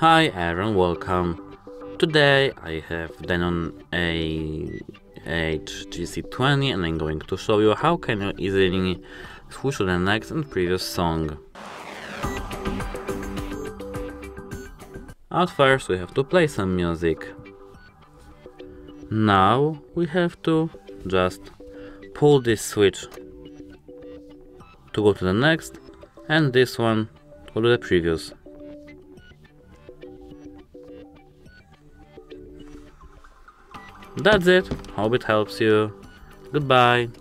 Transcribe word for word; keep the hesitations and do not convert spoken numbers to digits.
Hi everyone, welcome. Today I have Denon A H G C twenty and I'm going to show you how can you easily switch to the next and previous song. At first we have to play some music. Now we have to just pull this switch to go to the next and this one to go to the previous. That's it. Hope it helps you. Goodbye.